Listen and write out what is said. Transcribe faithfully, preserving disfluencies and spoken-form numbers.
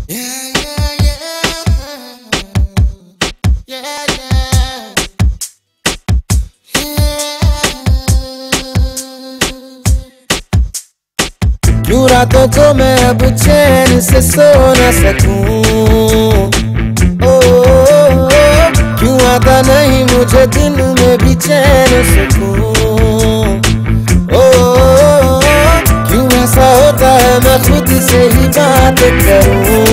Yeah, yeah, yeah. Yeah, yeah. क्यों रातों को मैं अब चैन से सो न सकूं, ओ, क्यों आता नहीं मुझे दिन में भी चैन सुकून, ओ, क्यों ऐसा होता है मैं खुद से ही बात करूं।